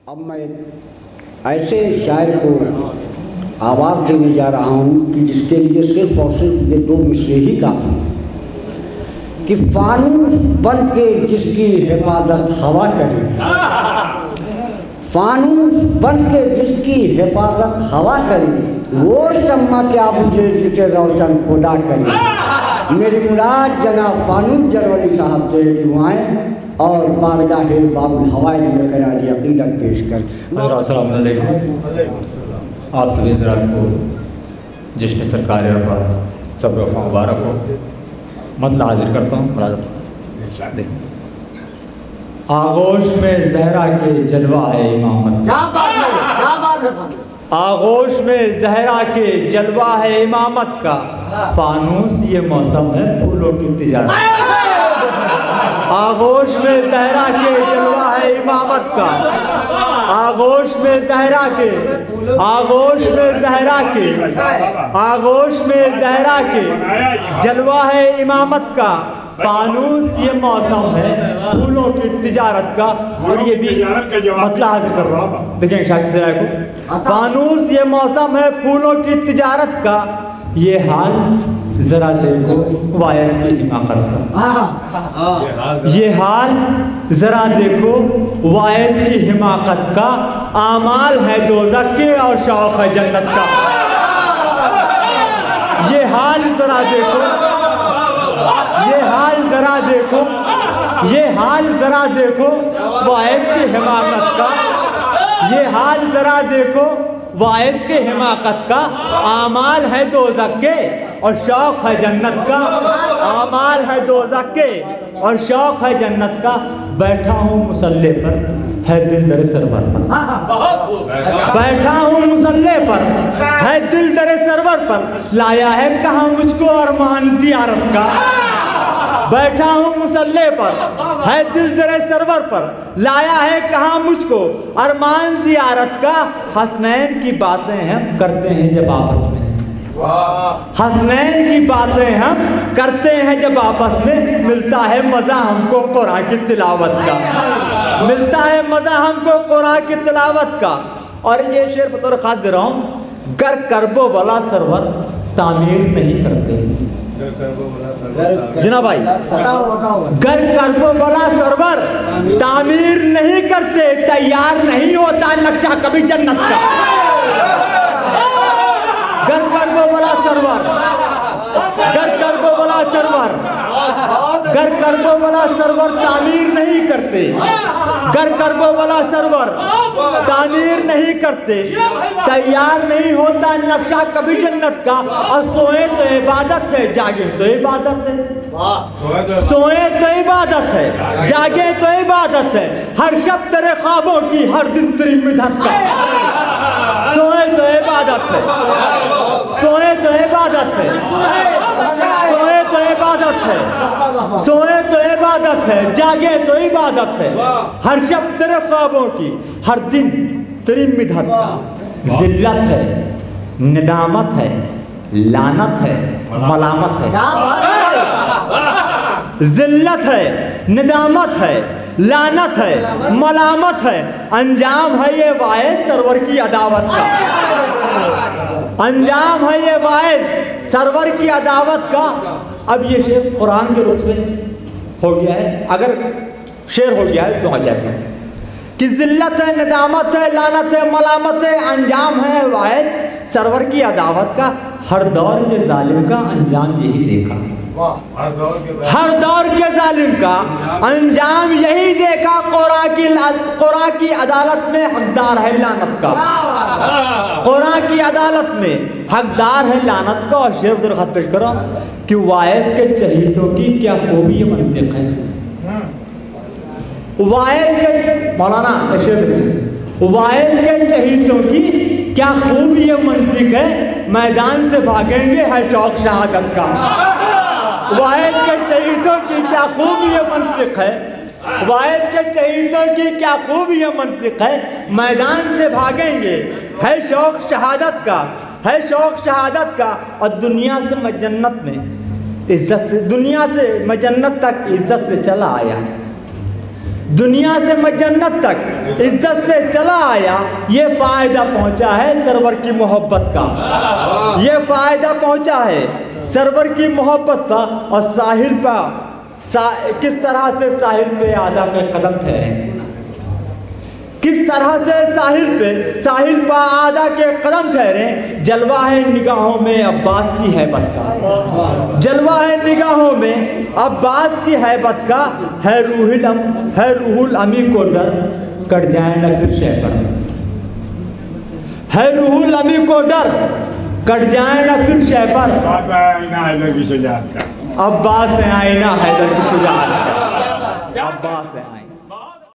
اب میں ایسے شاعر کو آواز دینے جا رہا ہوں کہ جس کے لیے صرف اور صرف یہ دو مصرے ہی کافی ہیں کہ فانوس بن کے جس کی حفاظت ہوا کرے، فانوس بن کے جس کی حفاظت ہوا کرے، وہ شمع کیا بجھے جسے روشن خدا کرے۔ میری مراد جناب فانوس جلولی صاحب سے دعائیں اور بارگاہ باب الحوائج میں خراج عقیدت پیش کر۔ السلام علیکم، آپ سبھی حضرات کو جشن سرکار رفع صبر و مبارک ہو۔ مطلع حاضر کرتا ہوں، ملازم دیکھیں۔ آغوش میں زہرا کے جلوہ ہے امامت کا، آغوش میں زہرا کے جلوہ ہے امامت کا، فانوس یہ موسم ہے پھولوں کی تجارت۔ آغوش میں زہرا کے جلوہ ہے امامت کا، آغوش میں زہرا کے، آغوش میں زہرا کے، آغوش میں زہرا کے جلوہ ہے امامت کا، فانوس یہ موسم ہے پھولوں کی تجارت کا۔ اور یہ بھی مطلع حاضر کر رہا ہوں، دیکھیں شاید سے رائے کو۔ فانوس یہ موسم ہے پھولوں کی تجارت کا، یہ حال ذرا دیکھو وائس کی حماقت کا، یہ حال ذرا دیکھو وائس کی حماقت کا، اعمال ہے دوزخ کے اور شوق ہے جنت کا۔ یہ حال ذرا دیکھو، یہ حال ذرا دیکھو، یہ حال ذرا دیکھو وائس کی حماقت کا، یہ حال ذرا دیکھو وائس کے حماقت کا، اعمال ہے دوزخ کے اور شوق ہے جنت کا، اعمال ہے دوزخ کے اور شوق ہے جنت کا۔ بیٹھا ہوں مصلی پر ہے دل در سرور پر، بیٹھا ہوں مصلی پر ہے دل در سرور پر، لایا ہے کہاں مجھ کو ارمان زیارت کا۔ بیٹھا ہوں مصلی پر ہے دل در سرور پر، لایا ہے کہاں مجھ کو ارمان زیارت کا۔ حسنین کی باتیں ہم کرتے ہیں جب آپس میں، حسنین کی باتیں ہم کرتے ہیں جب آپس میں، ملتا ہے مزہ ہم کو قرآن کی تلاوت کا، ملتا ہے مزہ ہم کو قرآن کی تلاوت کا۔ اور یہ شعر بطور خاص دے رہا ہوں، گر کرب و بلا سرور تعمیر نہیں کرتے جناب بھائی، گر کرب و بلا سرور تعمیر نہیں کرتے، تیار نہیں ہوتا نقشہ کبھی جنت کا۔ گر کرب و بلا سرور، گر کرب و بلا سرور، گر کرب و بلا سرور تعمیر نہیں کرتے، گر کرب و بلا سرور تعمیر نہیں کرتے، تیار نہیں ہوتا نقشہ کبھی جنت کا۔ اور سوئیں تو عبادت ہے، جاگیں تو عبادت ہے، سوئیں تو عبادت ہے، جاگیں تو عبادت ہے، ہر شب تیرے خوابوں کی، ہر دن تیری مدحت کا۔ سوئیں تو عبادت ہے، سوئیں تو عبادت ہے، سوئیں تو عبادت ہے، سوئیں تو عبادت ہے، جاگیں تو عبادت ہے، ہر شب تیرے خوابوں کی، ہر دن تیری مدحت کا۔ ذلت ہے، ندامت ہے، لعنت ہے، ملامت ہے، ذلت ہے، ندامت ہے، لعنت ہے، ملامت ہے، انجام ہے یہ واعظ سرور کی عداوت کا، انجام ہے یہ واعظ سرور کی عداوت کا۔ اب یہ شعر قرآن کے رخ سے ہو گیا ہے، اگر شعر ہو گیا ہے تو آ جاتا ہے کہ ذلت ہے، ندامت ہے، لعنت ہے، ملامت ہے، انجام ہے واعظ سرور کی عداوت کا۔ ہر دور کے ظالم کا انجام یہی دیکھا، ہر دور کے ظالم کا انجام یہی دیکھا، قرآن کی عدالت میں حقدار ہے لعنت کا، قرآن کی عدالت میں حقدار ہے لعنت کا۔ اور شعر بدر خط پیش کرو کہ واعظ کے چہیتوں کی کیا خوبی منطق ہے، واعظ کے مولانا واعظ کے چہیتوں کی کیا خوبی یہ منطق ہے، میدان سے بھاگیں گے ہے شوق شہادت کا۔ واعظ کے چہیتوں کی کیا خوبی یہ منطق ہے، واعظ کے چہیتوں کی کیا خوبی یہ منطق ہے، میدان سے بھاگیں گے ہے شوق شہادت کا، ہے شوق شہادت کا۔ اور دنیا سے میں جنت میں عزت سے، دنیا سے میں جنت تک عزت سے چلا آیا، دنیا سے میں جنت تک عزت سے چلا آیا، یہ فائدہ پہنچا ہے سرور کی محبت کا، یہ فائدہ پہنچا ہے سرور کی محبت کا۔ اور ساحل پہ کس طرح سے ساحل پہ آدھا کے قدم ٹھہرے، کس طرح سے ساحل پہ آدھا کے قدم ٹھہرے۔ جلوہ ہے نگاہوں میں عباس کی ہیبت کا، جلوہ ہے نگاہوں میں عباس کی ہیبت کا، ہے روح الامی کو ڈر کٹ جائے نہ پھر شہ پر، ہے روح الامی کو ڈر کٹ جائے نہ پھر شہ پر۔ عباس ہے آئینہ حیدر کی شجاعت کا، عباس ہے آئینہ۔